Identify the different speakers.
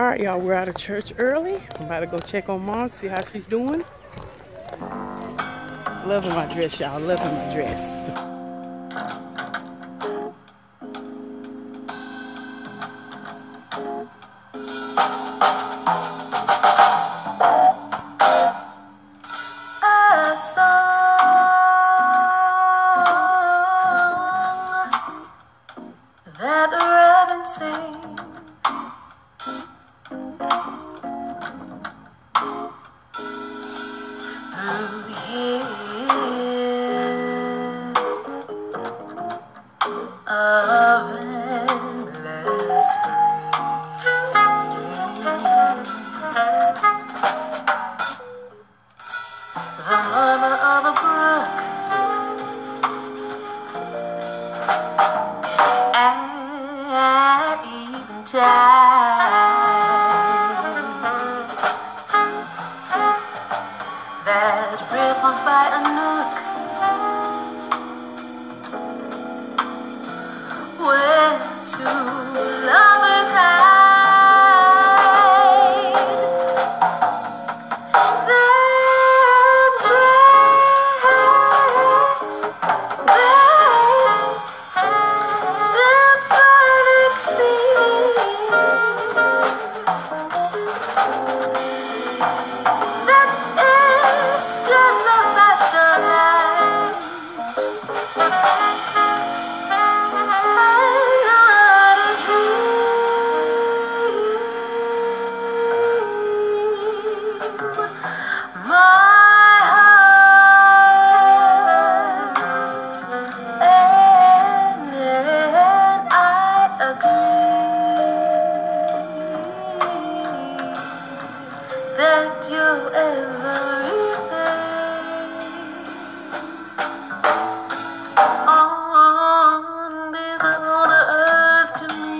Speaker 1: Alright, y'all, we're out of church early. I'm about to go check on Mom, see how she's doing. Loving my dress, y'all. Loving my dress.
Speaker 2: That a raven sings through his of endless spring. The murmur of a brook at eventide that ripples by a nook where two lovers hide that symphonic scene that is still the best of life. That you're everything on this whole earth to me.